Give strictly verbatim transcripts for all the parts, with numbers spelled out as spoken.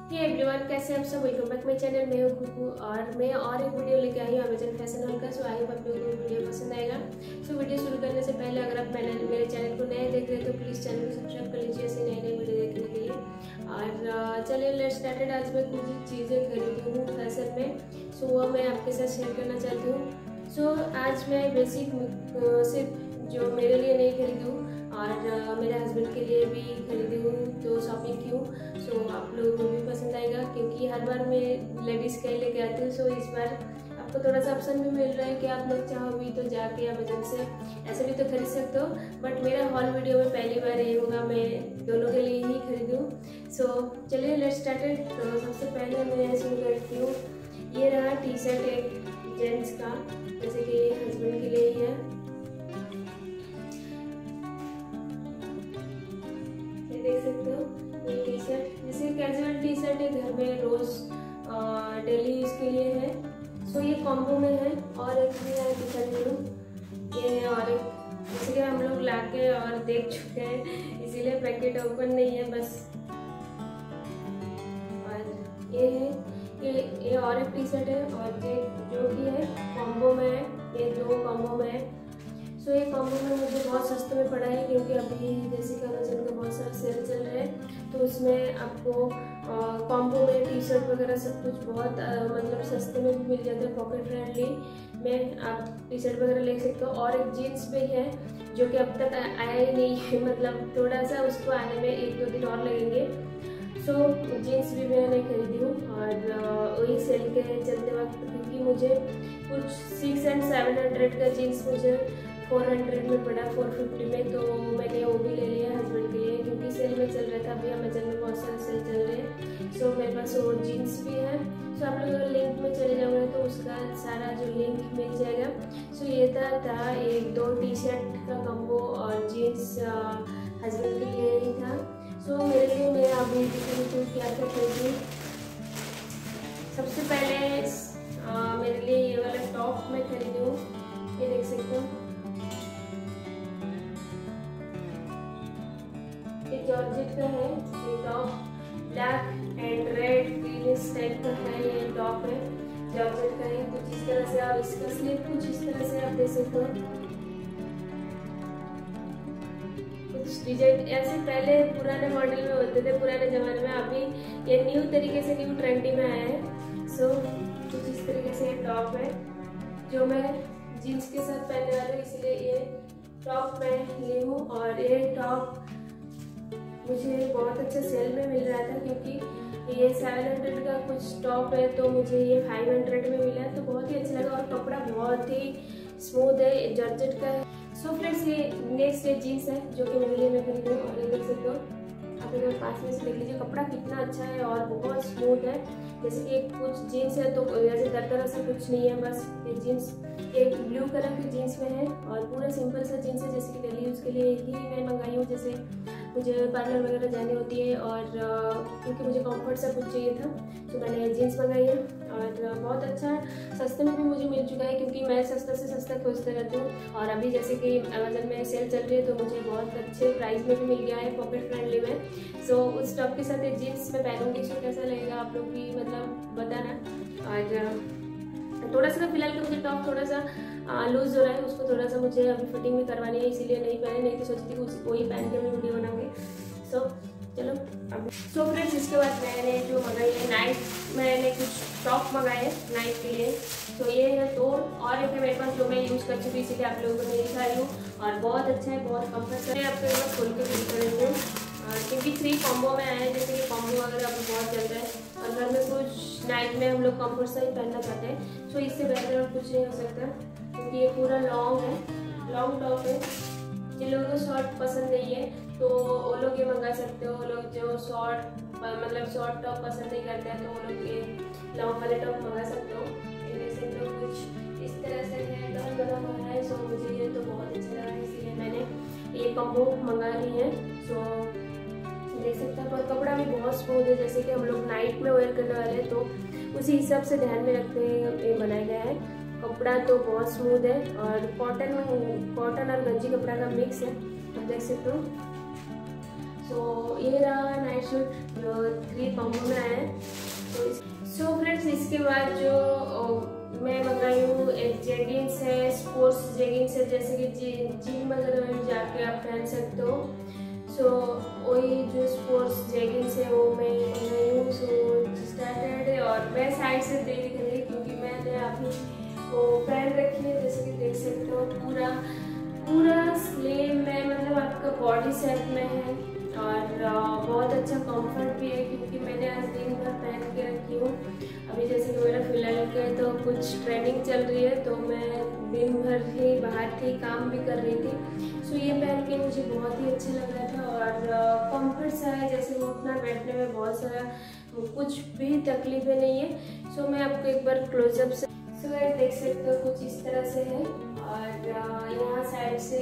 Hey everyone, कैसे आप सब। Welcome back my channel. मैं हूं कुकू और मैं और एक वीडियो लेके आई हूं अमेजन फैशन हॉल का। सो आई होप आप लोगों को वीडियो पसंद आएगा। सो वीडियो शुरू करने से पहले अगर आप मैंने मेरे चैनल को नए देख रहे हैं तो प्लीज़ चैनल को सब्सक्राइब कर लीजिए ऐसे नए नए वीडियो देखने के लिए। और चलिए लेट्स स्टार्टेड। आज मैं कुछ चीज़ें खरीदी हूँ फैशन में, सो वो मैं आपके साथ शेयर करना चाहती हूँ। सो आज मैं बेसिक सिर्फ जो मेरे लिए नहीं खरीदी हूँ और मेरे हस्बैंड के लिए भी खरीदी हूँ, तो शॉपिंग की हूँ। सो आप लोगों को भी पसंद आएगा क्योंकि हर बार मैं लेडीज़ के लिए लेके आती हूँ। सो इस बार आपको थोड़ा सा ऑप्शन भी मिल रहा है कि आप लोग चाहो भी तो जाके अमेजन से ऐसे भी तो खरीद सकते हो, बट मेरा हॉल वीडियो में पहली बार ये होगा, मैं दोनों के लिए ही खरीदूँ। सो चलिए लेट्स स्टार्टेड। तो सबसे पहले मैं शुरू करती हूँ। ये रहा टी शर्ट एक जेंट्स का, जैसे कि ये हस्बैंड के लिए ही है। देख सकते हो ये टी शर्ट जैसे कैजुअल टी शर्ट है, घर में रोज डेली यूज के लिए है। सो ये कॉम्बो में है। और एक भी है टी शर्ट लूँ ये है, और एक जैसे कि हम लोग लाके और देख चुके हैं इसीलिए पैकेट ओपन नहीं है बस। और ये है ये ये और एक टी शर्ट है, और ये जो भी है कॉम्बो में है, ये दो कॉम्बो में है। सो ये कॉम्बो में मुझे बहुत सस्ते में पड़ा है क्योंकि अभी जैसे कि अमेजन का बहुत सारा सेल चल रहा है, तो उसमें आपको कॉम्बो में टी शर्ट वगैरह सब कुछ बहुत आ, मतलब सस्ते में भी मिल जाता है, पॉकेट फ्रेंडली में आप टी शर्ट वगैरह ले सकते हो। और एक जीन्स भी है जो कि अब तक आया ही नहीं है, मतलब थोड़ा सा उसको आने में एक दो दिन और लगेंगे। सो so, जीन्स भी मैंने खरीदी हूँ और वही सेल के चलते वक्त, क्योंकि मुझे कुछ सिक्स एंड सेवन हंड्रेड का जीन्स मुझे फोर हंड्रेड में पड़ा, फोर फिफ्टी में, तो मैंने वो भी ले लिया हस्बैंड के लिए क्योंकि सेल में चल रहा था। अभी अमेजन में बहुत सारे सेल चल रहे हैं। सो मेरे पास वो जीन्स भी है। सो आप लोग अगर लिंक में चले जाओगे तो उसका सारा जो लिंक मिल जाएगा। सो ये था, था एक दो टी शर्ट का कम्बो और जीन्स हस्बैंड के लिए ही था। सो मेरे लिए मैं अभी दिखाई क्या क्या खरीदी। सबसे पहले आ, मेरे लिए ये वाला टॉप मैं खरीदी हूँ, ये देख सकते हो। ये जॉर्जेट का है, ये top black and red green type का है। ये टॉप है जॉर्जेट का है कुछ इस तरह से, और इसका स्लीव कुछ इस तरह से आप देख सकते हो। कुछ डिजाइन ऐसे पहले पुराने मॉडल में होते थे पुराने जमाने में, अभी ये न्यू तरीके से न्यू ट्रेंडी में आया है। सो कुछ इस तरीके से ये टॉप है जो मैं जीन्स के साथ पहनने वाली हूँ, इसलिए ये टॉप मैं ली हूँ। और ये टॉप मुझे बहुत अच्छा सेल में मिल रहा था क्योंकि ये सेवन हंड्रेड का कुछ टॉप है, तो मुझे ये फाइव हंड्रेड में मिला, तो बहुत ही अच्छा लगा। और कपड़ा बहुत ही स्मूथ है, जॉर्जेट का है। सो फ्रेंड्स, ये नेक्स्ट ये जीन्स है जो कि मेरे लिए मैं खरीदी हूँ। और ये देख सकते हो, आप एक पास में से देख लीजिए, कपड़ा कितना अच्छा है और बहुत स्मूथ है। जैसे कि कुछ जीन्स है तो वैसे दरदरा से कुछ नहीं है, बस ये जीन्स एक ब्लू कलर की जीन्स में है और पूरा सिंपल सा जीन्स है, जैसे कि डेली यूज़ के लिए ही मैं मंगाई हूँ। जैसे मुझे पार्लर वगैरह जानी होती है और क्योंकि मुझे कंफर्ट सा कुछ चाहिए था, तो मैंने जीन्स मंगाई है। और बहुत अच्छा सस्ते में भी मुझे मिल चुका है क्योंकि मैं सस्ता से सस्ता खोजते रहती हूँ। और अभी जैसे कि अमेजन में सेल चल रही है तो मुझे बहुत अच्छे प्राइस में भी मिल गया है, पॉकेट फ्रेंडली में। सो so, उस टॉप के साथ ये जीन्स में पहनूंगी, इसमें कैसा लगेगा आप लोग भी मतलब बताना। और थोड़ा सा फिलहाल के मुझे टॉप थोड़ा सा लूज हो रहा है, उसको थोड़ा सा मुझे अभी फिटिंग भी करवानी है, इसीलिए नहीं पहने, नहीं तो सोचती थी उसको ही पहन के मैं वीडियो बनाऊंगी। सो so, चलो अब सो so, फ्रेंड्स, इसके बाद मैंने जो मंगाई है नाइट, मैंने कुछ टॉप मंगाए हैं नाइट के लिए। तो so, ये है दो, और एक है मेरे पास जो मैं यूज़ कर चुकी, इसीलिए आप लोगों को नहीं दिखाई हूँ। और बहुत अच्छा है, बहुत कम्फर्ट है। आपके पास खोल के फिल करेंगे क्योंकि थ्री कॉम्बो में आया है, जैसे कि कॉम्बो वगैरह अभी बहुत चल रहा है और घर में कुछ नाइट में हम लोग कम्फर्ट सा ही पहनना चाहते हैं। सो इससे बेहतर और कुछ नहीं हो सकता क्योंकि ये पूरा लॉन्ग है, लॉन्ग टॉप है। जिन लोगों को शॉर्ट पसंद नहीं है तो वो लोग ये मंगा सकते हो। वो लोग जो शॉर्ट मतलब शॉर्ट टॉप पसंद नहीं करते हैं तो वो लोग ये लॉन्ग वाले टॉप मंगा सकते हो। जैसे तो कुछ इस तरह से है, डबल बना हुआ है। सो मुझे ये तो बहुत अच्छा लगा, इसलिए मैंने ये कॉम्बो मंगा ली है। सो देख सकते हैं, पर कपड़ा भी बहुत स्मूथ है, जैसे कि हम लोग नाइट में वेयर करने वाले हैं तो उसी हिसाब से ध्यान में रखते हुए ये बनाया गया है। कपड़ा तो बहुत स्मूथ है और कॉटन कॉटन और गंजी कपड़ा का मिक्स है, आप देख सकते हो। सो so, ये रहा नाइट सूट जो थ्री कॉम्बो में आया है। इसके बाद जो मैं मंगाई हूँ एक जेगिंग्स है, स्पोर्ट्स जेगिंग्स है, जैसे कि जिम वगैरह में जाके आप पहन सकते हो। सो वही जो स्पोर्ट्स जेगिंग्स है वो मैं मंगाई हूँ। सो स्टार्टेड है और मैं साइड से देख रही क्योंकि मैंने अभी वो पहन रखी है, जैसे कि देख सकते हो पूरा पूरा स्लीम में, मतलब आपका बॉडी सेट में है और बहुत अच्छा कंफर्ट भी है क्योंकि मैंने आज दिन भर पहन के रखी हूँ। अभी जैसे कि मेरा फिलहाल के तो कुछ ट्रेनिंग चल रही है तो मैं दिन भर ही बाहर थी, काम भी कर रही थी। सो ये पहन के मुझे बहुत ही अच्छा लग रहा था और कंफर्ट सा है, जैसे उठना बैठने में बहुत सारा कुछ भी तकलीफें नहीं है। सो मैं आपको एक बार क्लोजअप से सो so, देख सकते हो कुछ इस तरह से है और यहाँ साइड से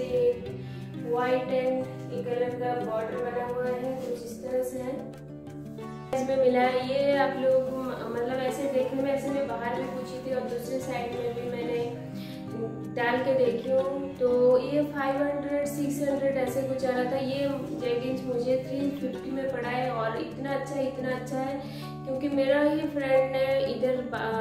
वाइट एंड कलर का बॉर्डर बना हुआ है, कुछ इस तरह से है इसमें मिला है। ये आप लोग मतलब ऐसे देखने में ऐसे मैं बाहर भी पूछी थी और दूसरे साइड में भी मैंने डाल के देखी हूँ तो ये फाइव हंड्रेड सिक्स हंड्रेड ऐसे कुछ आ रहा था। ये जेगिंग्स मुझे थ्री फिफ्टी में पड़ा है और इतना अच्छा इतना अच्छा है क्योंकि मेरा ही फ्रेंड ने इधर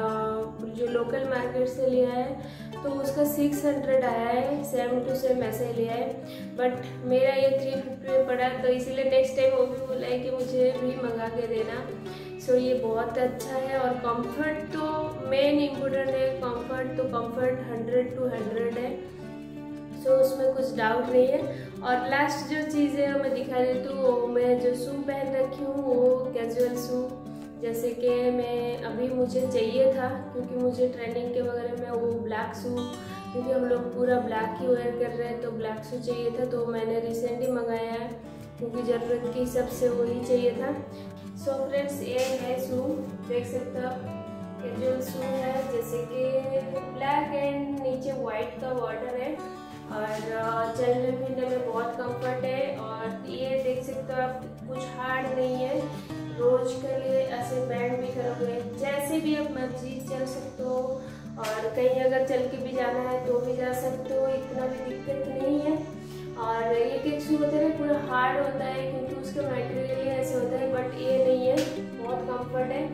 जो लोकल मार्केट से लिया है तो उसका सिक्स हंड्रेड आया है, सेम टू सेम ऐसे लिया है, बट मेरा ये थ्री फिफ्टी में पड़ा तो इसीलिए नेक्स्ट टाइम वो भी बोला है कि मुझे भी मंगा के देना। सो so, ये बहुत अच्छा है और कंफर्ट तो मेन इम्पोर्टेंट है, कंफर्ट तो कंफर्ट हंड्रेड टू हंड्रेड है। सो so, उसमें कुछ डाउट नहीं है। और लास्ट जो चीज़ है मैं दिखा देती हूँ, वो मैं जो शू पहन रखी हूँ वो कैजुअल शू, जैसे कि मैं अभी मुझे चाहिए था क्योंकि मुझे ट्रेनिंग के वगैरह में वो ब्लैक शू, क्योंकि हम लोग पूरा ब्लैक ही वेयर कर रहे हैं तो ब्लैक शू चाहिए था तो मैंने रिसेंटली मंगाया है क्योंकि ज़रूरत के हिसाब से वही चाहिए था। सो so फ्रेंड्स ये है शू, देख सकते हो आप कैजुअल शू है, जैसे कि ब्लैक एंड नीचे वाइट का बॉर्डर है और चलने फिरने में बहुत कंफर्ट है। और ये देख सकते हो आप कुछ हार्ड नहीं है, रोज के लिए ऐसे बैंड भी करोगे जैसे भी आप मर्जी चल सकते हो और कहीं अगर चल के भी जाना है तो भी जा सकते हो, इतना भी दिक्कत नहीं है। और एक एक शू होता है पूरा हार्ड होता है क्योंकि उसका मटेरियल ऐसे होता है, बट ये नहीं है, बहुत कंफर्ट है,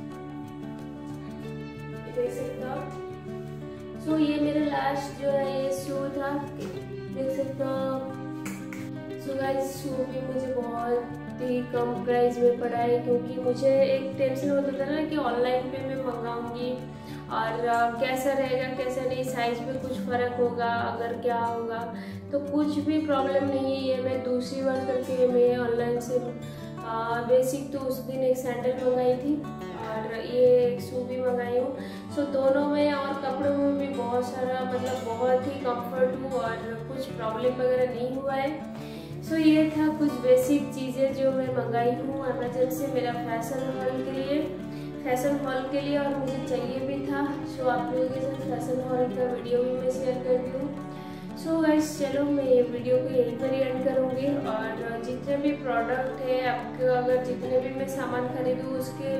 देख सकते हो। सो ये मेरा लास्ट जो है ये शू था, देख सकते हो। सो गाइस शू भी मुझे बहुत ही कम प्राइस में पड़ा है क्योंकि मुझे एक टेंशन होता था ना कि ऑनलाइन पे मैं मंगाऊंगी और कैसा रहेगा कैसा नहीं, साइज में कुछ फ़र्क होगा, अगर क्या होगा, तो कुछ भी प्रॉब्लम नहीं है। ये मैं दूसरी बार करके मैं ऑनलाइन से बेसिक तो उस दिन एक सैंडल मंगाई थी और ये एक शू भी मंगाई हूँ। सो दोनों में और कपड़ों में भी बहुत सारा मतलब बहुत ही कंफर्ट हूँ और कुछ प्रॉब्लम वगैरह नहीं हुआ है। सो so, ये था कुछ बेसिक चीज़ें जो मैं मंगाई हूँ अमेजन से मेरा फैशन हॉल के लिए फैशन हॉल के लिए और मुझे चाहिए भी था। सो so, आप लोगों के साथ फैशन हॉल का वीडियो भी मैं शेयर करती हूँ। सो गाइस चलो मैं ये वीडियो को यहीं पर ही एंड करूँगी और जितने भी प्रोडक्ट है आपको, अगर जितने भी मैं सामान खरीदूँ उसके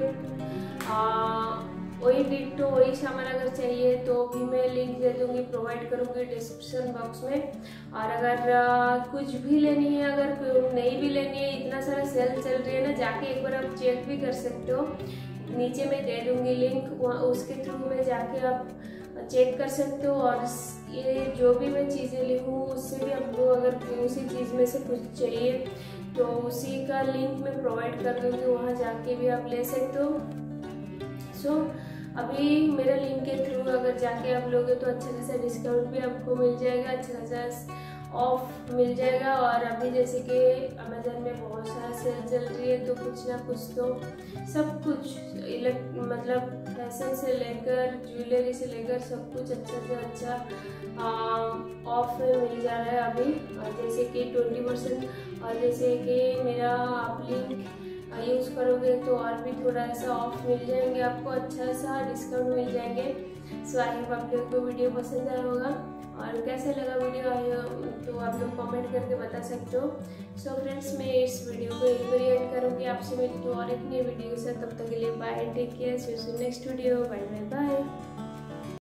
वही डिट्टो वही सामान अगर चाहिए तो भी मैं लिंक दे दूँगी, प्रोवाइड करूँगी डिस्क्रिप्शन बॉक्स में। और अगर आ, कुछ भी लेनी है, अगर नहीं भी लेनी है, इतना सारा सेल चल रही है ना, जाके एक बार आप चेक भी कर सकते हो, नीचे में दे दूँगी लिंक, उसके थ्रू में जाके आप चेक कर सकते हो। और ये जो भी मैं चीज़ें लिखूँ उससे भी आपको अगर उसी चीज़ में से कुछ चाहिए तो उसी का लिंक मैं प्रोवाइड कर दूँगी, वहाँ जाके भी आप ले सकते हो। सो so, अभी मेरा लिंक के थ्रू अगर जाके आप लोगे तो अच्छा खासा डिस्काउंट भी आपको मिल जाएगा, अच्छा खासा ऑफ मिल जाएगा। और अभी जैसे कि अमेजन में बहुत सारा सेल चल रही है तो कुछ ना कुछ तो सब कुछ इलेक्ट मतलब फैशन से लेकर ज्वेलरी से लेकर सब कुछ अच्छा से अच्छा ऑफ में मिल जा रहा है अभी। और जैसे कि ट्वेंटी परसेंट और जैसे कि मेरा आप लिंक यूज़ करोगे तो और भी थोड़ा सा ऑफ मिल जाएंगे आपको, अच्छा सा डिस्काउंट मिल जाएंगे। सो आई होप आप लोग को वीडियो पसंद आया होगा और कैसे लगा वीडियो आया तो आप लोग कमेंट करके बता सकते हो। सो so फ्रेंड्स मैं इस वीडियो को यहीं पर एंड करूँगी, आपसे मिलती हूँ और एक नई वीडियो के साथ, तब तक के लिए bye, take care, see you next video, bye bye bye.